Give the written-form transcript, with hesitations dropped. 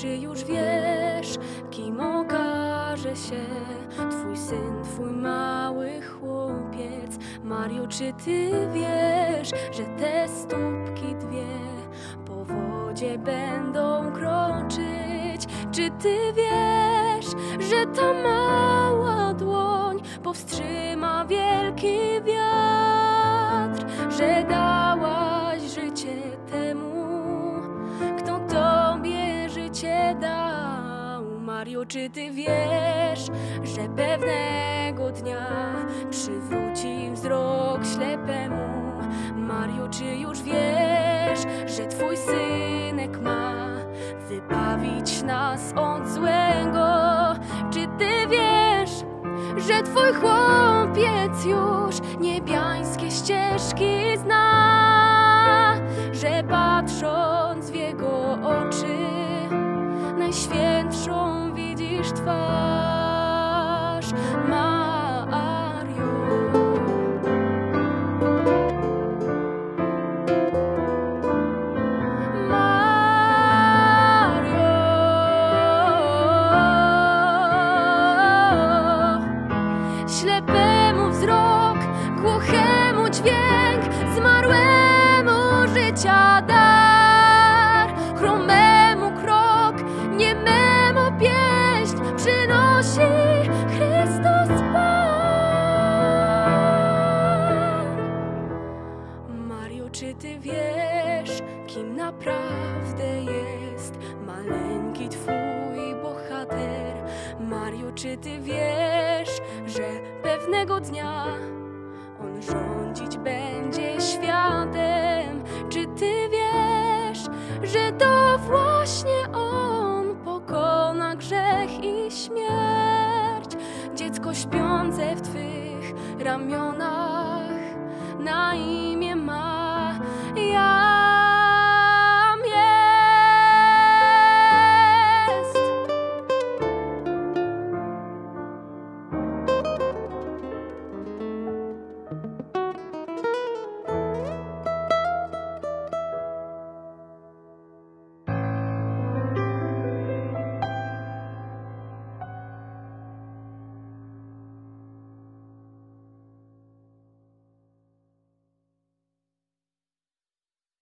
czy już wiesz, kim okaże się twój syn, twój mały chłopiec? Mario, czy ty wiesz, że te stópki dwie po wodzie będą kroczyć? Czy ty wiesz, że ta mała dłoń powstrzyma wielki wiatr? Że dałaś życie temu, kto tobie życie dał. Mario, czy ty wiesz, że pewnego dnia przywróci wzrok ślepemu? Mario, czy już wiesz, że twój synek ma wybawić nas od złego? Czy ty wiesz, że twój chłopiec już niebiańskie ścieżki zna? Że patrząc w jego oczy najświętszą widzisz twarz? Mario, ślepemu wzrok, głuchemu dźwięk, zmarłemu życia dar, chromemu krok, niememu pieśń przynosi Chrystus Pan. Mario, czy ty wiesz, kim naprawdę jest maleńki twój bohater? Mario, czy ty wiesz, że pewnego dnia on rządzić będzie światem? Czy ty wiesz, że to właśnie on pokona grzech i śmierć? Dziecko śpiące w twych ramionach, na